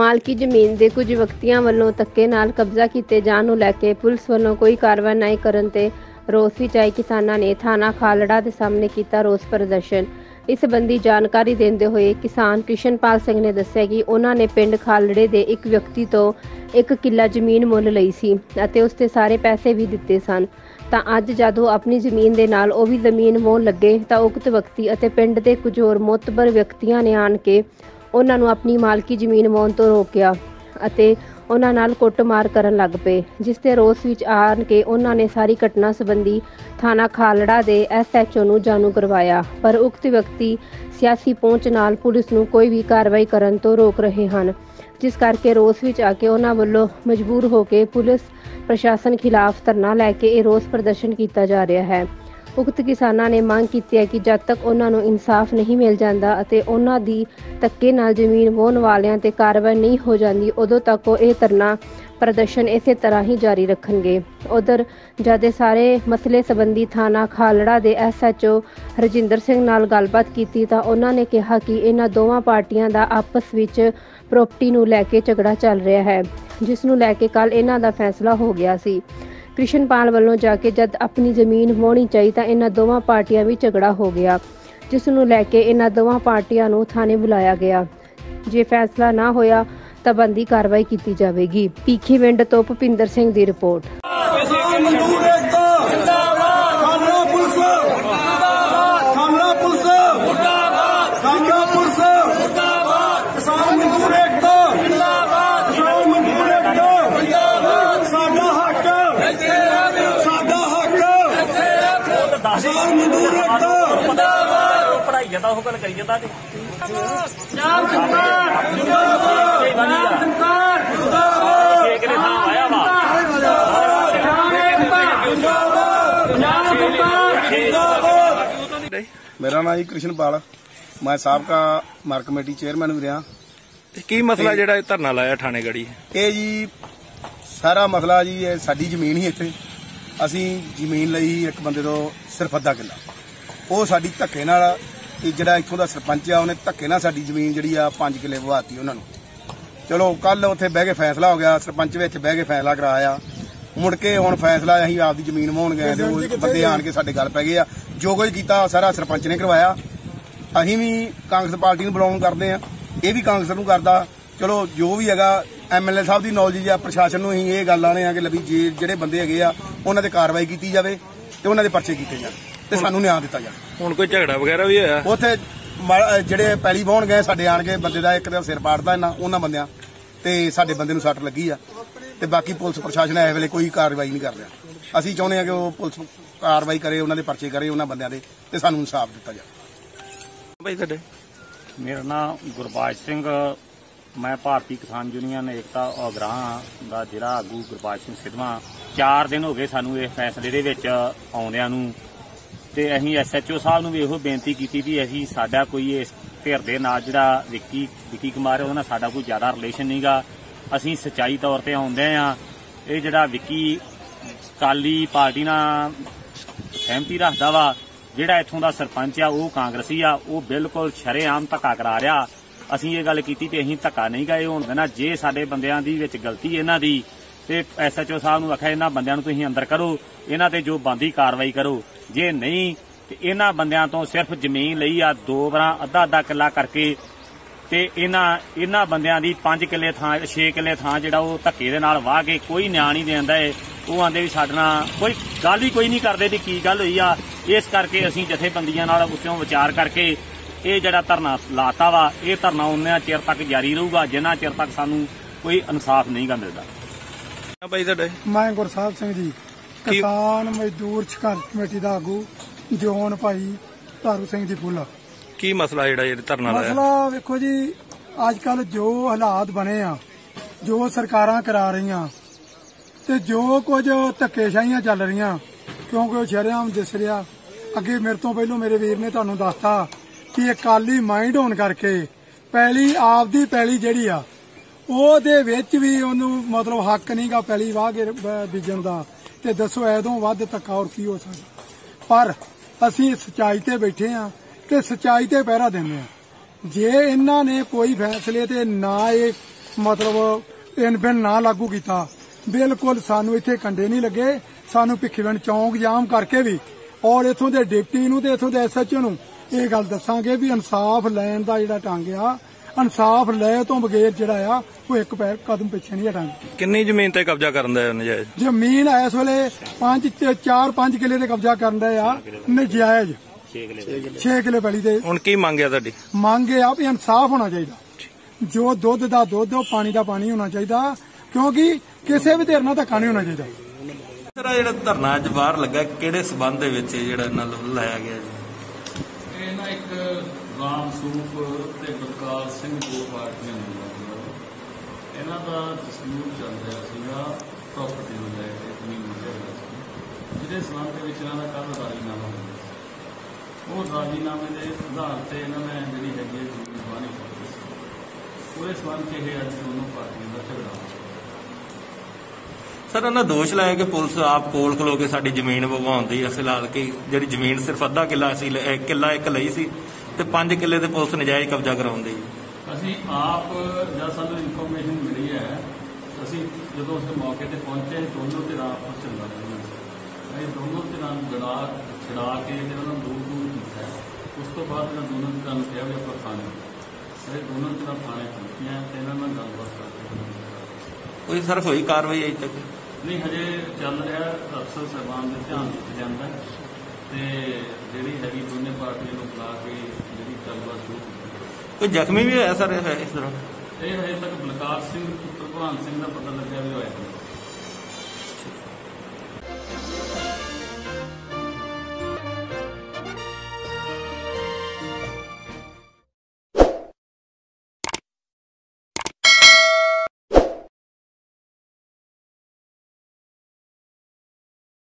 मालकी ਜ਼ਮੀਨ ਦੇ ਕੁਝ ਵਿਅਕਤੀਆਂ ਵੱਲੋਂ ਧੱਕੇ ਨਾਲ ਕਬਜ਼ਾ ਕੀਤੇ ਜਾਣ ਨੂੰ ਲੈ ਕੇ ਪੁਲਿਸ ਵੱਲੋਂ ਕੋਈ ਕਾਰਵਾਈ ਨਹੀਂ ਕਰਨ ਤੇ ਰੋਸ ਵਿੱਚ ਆਏ ਕਿਸਾਨਾਂ ਨੇ ਥਾਣਾ ਖਾਲੜਾ ਦੇ ਸਾਹਮਣੇ ਕੀਤਾ ਰੋਸ ਪ੍ਰਦਰਸ਼ਨ। ਇਸ ਸੰਬੰਧੀ ਜਾਣਕਾਰੀ ਦਿੰਦੇ ਹੋਏ ਕਿਸਾਨ ਕ੍ਰਿਸ਼ਨਪਾਲ ਸਿੰਘ ਨੇ ਦੱਸਿਆ ਕਿ ਉਹਨਾਂ ਨੇ ਪਿੰਡ ਖਾਲੜੇ ਦੇ ਇੱਕ ਵਿਅਕਤੀ ਤੋਂ 1 ਕਿੱਲਾ ਜ਼ਮੀਨ ਮੁੱਲ ਲਈ ਸੀ ਅਤੇ ਉਸ ਤੇ ਸਾਰੇ ਪੈਸੇ ਵੀ ਦਿੱਤੇ ਸਨ। ਤਾਂ ਅੱਜ ਜਦੋਂ ਆਪਣੀ ਜ਼ਮੀਨ ਦੇ ਨਾਲ ਉਹ ਵੀ ਜ਼ਮੀਨ ਮੋਹਣ ਲੱਗੇ ਤਾਂ ਉਕਤ ਵਿਅਕਤੀ ਅਤੇ ਪਿੰਡ ਦੇ ਕੁਝ ਹੋਰ ਮੋਤਬਰ ਵਿਅਕਤੀਆਂ ਨੇ ਆਣ ਕੇ ਉਹਨਾਂ ਨੂੰ ਆਪਣੀ ਮਾਲਕੀ ਜ਼ਮੀਨ ਮੋਹਣ ਤੋਂ ਰੋਕਿਆ ਅਤੇ ਉਹਨਾਂ ਨਾਲ ਕੁੱਟਮਾਰ ਕਰਨ ਲੱਗ ਪਏ, ਜਿਸ ਦੇ ਰੋਸ ਵਿੱਚ ਆਣ ਕੇ ਉਹਨਾਂ ਨੇ ਸਾਰੀ ਘਟਨਾ ਸੰਬੰਧੀ ਥਾਣਾ ਖਾਲੜਾ ਦੇ SHO ਨੂੰ ਜਾਣੂ ਕਰਵਾਇਆ, ਪਰ ਉਕਤ ਵਿਅਕਤੀ ਸਿਆਸੀ ਪਹੁੰਚ ਨਾਲ ਪੁਲਿਸ ਨੂੰ ਕੋਈ ਵੀ ਕਾਰਵਾਈ ਕਰਨ ਤੋਂ ਰੋਕ ਰਹੇ ਹਨ, ਜਿਸ ਕਰਕੇ ਰੋਸ ਵਿੱਚ ਆ ਕੇ ਉਹਨਾਂ ਵੱਲੋਂ ਮਜਬੂਰ ਹੋ ਕੇ ਪੁਲਿਸ ਪ੍ਰਸ਼ਾਸਨ ਖਿਲਾਫ ਧਰਨਾ ਲੈ ਕੇ ਇਹ ਰੋਸ ਪ੍ਰਦਰਸ਼ਨ ਕੀਤਾ ਜਾ ਰਿਹਾ ਹੈ। ਉਕਤ ਕਿਸਾਨਾਂ ਨੇ ਮੰਗ ਕੀਤੀ ਹੈ ਕਿ ਜਦ ਤੱਕ ਉਹਨਾਂ ਨੂੰ ਇਨਸਾਫ ਨਹੀਂ ਮਿਲ ਜਾਂਦਾ ਅਤੇ ਉਹਨਾਂ ਦੀ ਧੱਕੇ ਨਾਲ ਜ਼ਮੀਨ ਵਾਹੁਣ ਵਾਲਿਆਂ ਤੇ ਕਾਰਵਾਈ ਨਹੀਂ ਹੋ ਜਾਂਦੀ, ਉਦੋਂ ਤੱਕ ਉਹ ਇਹ ਧਰਨਾ ਪ੍ਰਦਰਸ਼ਨ ਇਸੇ ਤਰ੍ਹਾਂ ਹੀ ਜਾਰੀ ਰੱਖਣਗੇ। ਉਧਰ ਜਦ ਸਾਰੇ ਮਸਲੇ ਸੰਬੰਧੀ ਥਾਣਾ ਖਾਲੜਾ ਦੇ SHO ਰਜਿੰਦਰ ਸਿੰਘ ਨਾਲ ਗੱਲਬਾਤ ਕੀਤੀ ਤਾਂ ਉਹਨਾਂ ਨੇ ਕਿਹਾ ਕਿ ਇਹਨਾਂ ਦੋਵਾਂ ਪਾਰਟੀਆਂ ਦਾ ਆਪਸ ਵਿੱਚ ਪ੍ਰਾਪਰਟੀ ਨੂੰ ਲੈ ਕੇ ਝਗੜਾ ਚੱਲ ਰਿਹਾ ਹੈ, ਜਿਸ ਨੂੰ ਲੈ ਕੇ ਕੱਲ ਇਹਨਾਂ ਦਾ ਫੈਸਲਾ ਹੋ ਗਿਆ ਸੀ। ਕ੍ਰਿਸ਼ਨਪਾਲ ਵੱਲੋਂ ਜਾ ਕੇ ਜਦ ਆਪਣੀ ਜ਼ਮੀਨ ਵਾਹੁਣੀ ਚਾਹੀ ਤਾਂ ਇਹਨਾਂ ਦੋਵਾਂ ਪਾਰਟੀਆਂ ਵਿੱਚ ਝਗੜਾ ਹੋ ਗਿਆ, ਜਿਸ ਨੂੰ ਲੈ ਕੇ ਇਹਨਾਂ ਦੋਵਾਂ ਪਾਰਟੀਆਂ ਨੂੰ ਥਾਣੇ ਬੁਲਾਇਆ ਗਿਆ। ਜੇ ਫੈਸਲਾ ਨਾ ਹੋਇਆ ਤਾਂ ਬਣਦੀ ਕਾਰਵਾਈ ਕੀਤੀ ਜਾਵੇਗੀ। ਭੀਖੀਵਿੰਡ ਤੋਂ ਭੁਪਿੰਦਰ ਸਿੰਘ ਦੀ ਰਿਪੋਰਟ। पढ़ाई जाता हो गल करी जाता मेरा नाम जी कृष्णपाल, मैं साबका मार्क कमेटी चेयरमैन भी रहा। की मसला जिहड़ा धरना लाया थाने गड़ी ये जी सारा मसला जी साडी जमीन ही इत्थे ਅਸੀਂ ਜ਼ਮੀਨ ਲਈ ਇੱਕ ਬੰਦੇ ਤੋਂ ਸਿਰਫ ਅੱਧਾ ਕਿੱਲਾ, ਉਹ ਸਾਡੀ ਧੱਕੇ ਨਾਲ ਜਿਹੜਾ ਇੱਥੋਂ ਦਾ ਸਰਪੰਚ ਆ ਉਹਨੇ ਧੱਕੇ ਨਾਲ ਸਾਡੀ ਜ਼ਮੀਨ ਜਿਹੜੀ ਆ 5 ਕਿੱਲੇ ਵਹਾਤੀ ਉਹਨਾਂ ਨੂੰ। ਚਲੋ ਕੱਲ ਉੱਥੇ ਬਹਿ ਕੇ ਫੈਸਲਾ ਹੋ ਗਿਆ, ਸਰਪੰਚ ਵਿੱਚ ਬਹਿ ਕੇ ਫੈਸਲਾ ਕਰਾਇਆ। ਮੁੜ ਕੇ ਹੁਣ ਫੈਸਲਾ ਅਸੀਂ ਆਪਦੀ ਜ਼ਮੀਨ ਮੋਹਣ ਗਏ ਤੇ ਉਹ ਬੰਦੇ ਆਣ ਕੇ ਸਾਡੇ ਗੱਲ ਪੈ ਗਏ ਆ। ਜੋ ਕੁਝ ਕੀਤਾ ਸਾਰਾ ਸਰਪੰਚ ਨੇ ਕਰਵਾਇਆ। ਅਸੀਂ ਵੀ ਕਾਂਗਰਸ ਪਾਰਟੀ ਨੂੰ ਬਿਲੋਂਗ ਕਰਦੇ ਆ, ਇਹ ਵੀ ਕਾਂਗਰਸ ਨੂੰ ਕਰਦਾ। ਚਲੋ ਜੋ ਵੀ ਹੈਗਾ MLA ਸਾਹਿਬ ਦੀ ਨੌਲੇਜ ਆ, ਪ੍ਰਸ਼ਾਸਨ ਨੂੰ ਅਸੀਂ ਇਹ ਗੱਲ ਆਣੇ ਆ ਕਿ ਲੱਭੀ ਜਿਹੜੇ ਬੰਦੇ ਹੈਗੇ ਆ ਉਹਨਾਂ ਤੇ ਕਾਰਵਾਈ ਕੀਤੀ ਜਾਵੇ ਤੇ ਉਹਨਾਂ ਦੇ ਪਰਚੇ ਕੀਤੇ ਜਾਣ ਤੇ ਸਾਨੂੰ ਨਿਆਂ ਦਿੱਤਾ ਜਾਵੇ। ਹੁਣ ਕੋਈ ਝਗੜਾ ਵਗੈਰਾ ਵੀ ਹੋਇਆ ਉੱਥੇ? ਜਿਹੜੇ ਪੈਲੀ ਵਾਹੁਣ ਗਏ ਸਾਡੇ ਆਣ ਕੇ ਬੰਦੇ ਦਾ ਇੱਕ ਦਾ ਸਿਰ ਪਾੜਦਾ ਉਹਨਾਂ ਬੰਦਿਆਂ ਤੇ ਸਾਡੇ ਬੰਦੇ ਨੂੰ ਸੱਟ ਲੱਗੀ ਆ ਤੇ ਬਾਕੀ ਪੁਲਿਸ ਪ੍ਰਸ਼ਾਸਨ ਇਸ ਵੇਲੇ ਕੋਈ ਕਾਰਵਾਈ ਨਹੀਂ ਕਰ ਰਿਹਾ। ਅਸੀਂ ਚਾਹੁੰਦੇ ਆ ਕਿ ਉਹ ਪੁਲਿਸ ਕਾਰਵਾਈ ਕਰੇ, ਉਹਨਾਂ ਦੇ ਪਰਚੇ ਕਰੇ ਉਹਨਾਂ ਬੰਦਿਆਂ ਦੇ ਤੇ ਸਾਨੂੰ ਇਨਸਾਫ ਦਿੱਤਾ ਜਾਵੇ। ਭਾਈ ਤੁਹਾਡੇ? ਮੇਰਾ ਨਾਮ ਗੁਰਬਾਜ ਸਿੰਘ, मैं भारतीय किसान यूनियन एकता उगराह ਦਾ ਜ਼ਿਲ੍ਹਾ ਆਗੂ ਗੁਰਬਾਜ ਸਿੰਘ ਸਿੱਧਵਾਂ। 4 ਦਿਨ ਹੋ ਗਏ ਸਾਨੂੰ ਇਸ ਫੈਸਲੇ ਦੇ ਵਿੱਚ ਆਉਂਦਿਆਂ ਨੂੰ ਤੇ ਅਸੀਂ SHO ਸਾਹਿਬ ਨੂੰ ਵੀ ਇਹੋ ਬੇਨਤੀ ਕੀਤੀ ਵੀ ਅਸੀਂ ਸਾਡਾ ਕੋਈ ਇਸ ਧਿਰ ਦੇ ਨਾਲ ਜਿਹੜਾ ਵਿੱਕੀ ਕੁਮਾਰ ਉਹਦੇ ਨਾਲ ਸਾਡਾ ਕੋਈ ਜ਼ਿਆਦਾ ਰਿਲੇਸ਼ਨ ਨਹੀਂਗਾ। ਅਸੀਂ ਸੱਚਾਈ ਤੌਰ ਤੇ ਆਉਂਦੇ ਆ। ਇਹ ਜਿਹੜਾ ਵਿੱਕੀ ਕਾਲੀ ਪਾਰਟੀ ਨਾਲ ਸਹਿਮਤੀ ਰੱਖਦਾ ਵਾ, ਜਿਹੜਾ ਇੱਥੋਂ ਦਾ ਸਰਪੰਚ ਆ ਉਹ ਕਾਂਗਰਸੀ ਆ, ਉਹ ਬਿਲਕੁਲ ਸ਼ਰੇਆਮ ਧੱਕਾ ਕਰਾ ਰਿਹਾ। ਅਸੀਂ ਇਹ ਗੱਲ ਕੀਤੀ ਤੇ ਅਸੀਂ ਧੱਕਾ ਨਹੀਂ ਗਏ ਹੋਣ ਦੇਣਾ। ਜੇ ਸਾਡੇ ਬੰਦਿਆਂ ਦੀ ਵਿੱਚ ਗਲਤੀ ਇਹਨਾਂ ਦੀ ਤੇ SHO ਸਾਹਿਬ ਨੂੰ ਆਖਿਆ ਇਹਨਾਂ ਬੰਦਿਆਂ ਨੂੰ ਤੁਸੀਂ ਅੰਦਰ ਕਰੋ, ਇਹਨਾਂ ਤੇ ਜੋ ਬਣਦੀ ਕਾਰਵਾਈ ਕਰੋ। ਜੇ ਨਹੀਂ ਤੇ ਇਹਨਾਂ ਬੰਦਿਆਂ ਤੋਂ ਸਿਰਫ ਜ਼ਮੀਨ ਲਈ ਆ 2 ਵਾਰਾਂ ਅੱਧਾ ਕਿੱਲਾ ਕਰਕੇ ਤੇ ਇਹਨਾਂ ਬੰਦਿਆਂ ਦੀ 5 ਕਿੱਲੇ ਥਾਂ 6 ਕਿੱਲੇ ਥਾਂ ਜਿਹੜਾ ਉਹ ਧੱਕੇ ਦੇ ਨਾਲ ਵਾਹ ਕੇ ਕੋਈ ਨਿਆਂ ਨਹੀਂ ਦਿੰਦਾ ਏ। ਉਹ ਆਂਦੇ ਵੀ ਸਾਡੇ ਨਾਲ ਕੋਈ ਗੱਲ ਹੀ ਕੋਈ ਨਹੀਂ ਕਰਦੇ ਵੀ ਕੀ ਗੱਲ ਹੋਈ ਆ। ਇਸ ਕਰਕੇ ਅਸੀਂ ਜਥੇਬੰਦੀਆਂ ਨਾਲ ਉੱਚੋਂ ਵਿਚਾਰ ਕਰਕੇ ਇਹ ਜਿਹੜਾ ਧਰਨਾ ਲਾਤਾ ਵਾ, ਇਹ ਧਰਨਾ ਉਹਨਾਂ ਚਿਰ ਤੱਕ ਜਾਰੀ ਰਹੂਗਾ ਜਿੰਨਾ ਚਿਰ ਤੱਕ ਸਾਨੂੰ ਕੋਈ ਇਨਸਾਫ ਨਹੀਂਗਾ ਮਿਲਦਾ। ਭਾਈ ਤੁਹਾਡੇ? ਮੈਂ ਗੁਰਸਾਹਿਬ ਸਿੰਘ ਜੀ, ਕਿਸਾਨ ਮਜ਼ਦੂਰ ਸੰਘਰਸ਼ ਕਮੇਟੀ ਦਾ ਆਗੂ ਜੋਨ ਭਾਈ ਧਾਰੂ ਸਿੰਘ ਜੀ ਫੁੱਲਾ। ਕੀ ਮਸਲਾ ਜਿਹੜਾ ਧਰਨਾ ਲਾਇਆ? ਮਸਲਾ ਵੇਖੋ ਜੀ, ਅੱਜ ਕੱਲ ਜੋ ਹਾਲਾਤ ਬਣੇ ਆ, ਜੋ ਸਰਕਾਰਾਂ ਕਰਾ ਰਹੀਆਂ ਤੇ ਜੋ ਕੁਝ ਧੱਕੇਸ਼ਾਹੀਆਂ ਚੱਲ ਰਹੀਆਂ, ਕਿਉਂਕਿ ਉਹ ਸ਼ਰੇਆਮ ਦਿਸ ਰਿਹਾ। ਅੱਗੇ ਮੇਰੇ ਤੋਂ ਪਹਿਲੋਂ ਮੇਰੇ ਵੀਰ ਨੇ ਤੁਹਾਨੂੰ ਦੱਸਤਾ ਕਿ ਅਕਾਲੀ ਮਾਈਂਡ ਹੋਣ ਕਰਕੇ ਪੈਲੀ ਆਪਦੀ ਪੈਲੀ ਜਿਹੜੀ ਆ ਉਹਦੇ ਵਿੱਚ ਵੀ ਉਹਨੂੰ ਮਤਲਬ ਹੱਕ ਨਹੀਂਗਾ ਪੈਲੀ ਵਾਹ ਕੇ ਬੀਜਣ ਦਾ। ਤੇ ਦੱਸੋ ਐਦੋਂ ਵੱਧ ਧੱਕਾ ਹੋਰ ਕੀ ਹੋ ਸਕਦਾ? ਪਰ ਅਸੀਂ ਸੱਚਾਈ ਤੇ ਬੈਠੇ ਆ ਤੇ ਸੱਚਾਈ ਤੇ ਪਹਿਰਾ ਦਿੰਦੇ ਆ। ਜੇ ਇਹਨਾਂ ਨੇ ਕੋਈ ਫੈਸਲੇ ਤੇ ਨਾ ਇਹ ਮਤਲਬ ਇਨਬਿਨ ਨਾ ਲਾਗੂ ਕੀਤਾ। ਬਿਲਕੁਲ ਸਾਨੂੰ ਇੱਥੇ ਕੰਡੇ ਨਹੀਂ ਲੱਗੇ। ਸਾਨੂੰ ਭਿੱਖੀਵਿੰਡ ਚੌਂਕ ਜਾਮ ਕਰਕੇ ਵੀ ਔਰ ਇੱਥੋਂ ਦੇ ਡਿਪਟੀ ਨੂੰ ਤੇ ਇੱਥੋਂ ਦੇ SHO ਨੂੰ ਇਹ ਗੱਲ ਦੱਸਾਂਗੇ ਵੀ ਇਨਸਾਫ ਲੈਣ ਦਾ ਜਿਹੜਾ ਢੰਗ ਆ, ਇਨਸਾਫ ਲੈ ਤੋਂ ਬਗੈਰ ਜਿਹੜਾ ਆ ਉਹ ਇੱਕ ਪੈਰ ਕਦਮ ਪਿੱਛੇ ਨਹੀਂ ਹਟਾਂਗੇ। ਕਿੰਨੀ ਜ਼ਮੀਨ ਤੇ ਕਬਜ਼ਾ ਕਰਨ ਦਾ ਨਜਾਇਜ਼? ਜ਼ਮੀਨ ਇਸ ਵੇਲੇ 4-5 ਕਿੱਲੇ ਤੇ ਕਬਜ਼ਾ ਕਰਨ ਦਾ ਆ ਨਜਾਇਜ਼ 6 ਕਿੱਲੇ ਪੈਲੀ ਤੇ। ਹੁਣ ਕੀ ਮੰਗਿਆ ਤੁਹਾਡੀ? ਮੰਗ ਇਹ ਆ ਵੀ ਇਨਸਾਫ ਹੋਣਾ ਚਾਹੀਦਾ। ਜੋ ਦੁੱਧ ਦਾ ਦੁੱਧ, ਪਾਣੀ ਦਾ ਪਾਣੀ ਹੋਣਾ ਚਾਹੀਦਾ, ਕਿਉਂਕਿ ਕਿਸੇ ਵੀ ਧਿਰ ਨਾਲ ਧੱਕਾ ਨਹੀਂ ਹੋਣਾ ਚਾਹੀਦਾ। ਸਰ ਜਿਹੜਾ ਧਰਨਾ ਅੱਜ ਬਾਹਰ ਲੱਗਾ, ਕਿਹੜੇ ਸਬੰਧ ਦੇ ਵਿੱਚ ਜਿਹੜਾ ਇਹਨਾਂ ਨੂੰ ਲਾਇਆ ਗਿਆ ਜੀ? ਇਹ ਨਾ ਇੱਕ ਰਾਮ ਸੂਪ ਤੇ ਬਲਕਾਰ ਸਿੰਘ ਦੋ ਪਾਰਟੀਆਂ ਨੇ, ਇਹਨਾਂ ਦਾ ਡਿਸਪਿਊਟ ਚੱਲ ਰਿਹਾ ਸੀਗਾ ਪ੍ਰਾਪਰਟੀ ਨੂੰ ਲੈ ਕੇ, ਜ਼ਮੀਨ ਨੂੰ ਲੈ ਕੇ, ਜਿਹਦੇ ਸਬੰਧ ਦੇ ਵਿੱਚ ਇਹਨਾਂ ਦਾ ਕੱਲ੍ਹ ਰਾਜੀਨਾਮਾ ਹੋਇਆ ਸੀ। ਉਹ ਰਾਜੀਨਾਮੇ ਦੇ ਆਧਾਰ ਤੇ ਇਹਨਾਂ ਨੇ ਜਿਹੜੀ ਹੈਗੀ ਹੈ ਜ਼ਮੀਨ ਵਾਹਣੀ ਕੀਤੀ ਸੀ। ਉਹਦੇ ਸਬੰਧ 'ਚ ਇਹ ਅੱਜ ਦੋਨੋਂ ਪਾਰਟੀਆਂ ਦਾ ਝਗੜਾ ਹੋਇਆ। ਸਰ ਉਹਨਾਂ ਦੋਸ਼ ਲਾਇਆ ਕਿ ਪੁਲਿਸ ਆਪ ਕੋਲ ਖਲੋ ਕੇ ਸਾਡੀ ਜ਼ਮੀਨ ਵਵਾਉਂਦੀ ਹੈ। ਫਿਲਹਾਲ ਕਿ ਜਿਹੜੀ ਜ਼ਮੀਨ ਸਿਰਫ ਅੱਧਾ ਕਿੱਲਾ ਸੀ, ਕਿੱਲਾ ਇੱਕ ਲਈ ਸੀ ਤੇ 5 ਕਿੱਲੇ ਤੇ ਪੁਲਿਸ ਨਜਾਇਜ਼ ਕਬਜ਼ਾ ਕਰਾਉਂਦੀ। ਅਸੀਂ ਆਪ ਜਦ ਸਾਨੂੰ ਇਨਫੋਰਮੇਸ਼ਨ ਮਿਲੀ ਹੈ, ਅਸੀਂ ਜਦੋਂ ਉਸ ਮੌਕੇ ਤੇ ਪਹੁੰਚੇ, ਦੋਨੋਂ ਧਿਰਾਂ ਆਪਸ ਚ ਲੜ ਰਹੀਆਂ ਸੀ। ਅਸੀਂ ਦੋਨੋਂ ਧਿਰਾਂ ਨੂੰ ਛਡਾ ਕੇ ਇਹਨਾਂ ਨੂੰ ਦੂਰ ਕੀਤਾ। ਉਸ ਤੋਂ ਬਾਅਦ ਇਹਨਾਂ ਦੋਨੋਂ ਧਿਰਾਂ ਨੂੰ ਕਿਹਾ ਵੀ ਆਪਾਂ ਥਾਣੇ, ਅਸੀਂ ਦੋਨੋਂ ਧਿਰਾਂ ਥਾਣੇ ਪਹੁੰਚੀਆਂ ਤੇ ਇਹਨਾਂ ਨਾਲ ਗੱਲਬਾਤ ਕਰਕੇ ਕੋਈ ਸਰ ਹੋਈ ਕਾਰਵਾਈ ਅਜੇ ਤੱਕ ਨਹੀਂ, ਹਜੇ ਚੱਲ ਰਿਹਾ। ਅਫਸਰ ਸਾਹਿਬਾਨ ਦੇ ਧਿਆਨ ਵਿੱਚ ਜਾਂਦਾ ਤੇ ਜਿਹੜੀ ਹੈਗੀ ਦੋਨੇ ਪਾਰਟੀਆਂ ਨੂੰ ਬੁਲਾ ਕੇ ਜਿਹੜੀ ਗੱਲਬਾਤ ਸ਼ੁਰੂ ਕੀਤੀ। ਕੋਈ ਜ਼ਖਮੀ ਵੀ ਹੋਇਆ ਸਰ ਇਸ ਤਰ੍ਹਾਂ? ਇਹ ਹਜੇ ਤੱਕ ਬਲਕਾਰ ਸਿੰਘ ਭਗਵਾਨ ਸਿੰਘ ਦਾ ਪਤਾ ਲੱਗਿਆ ਵੀ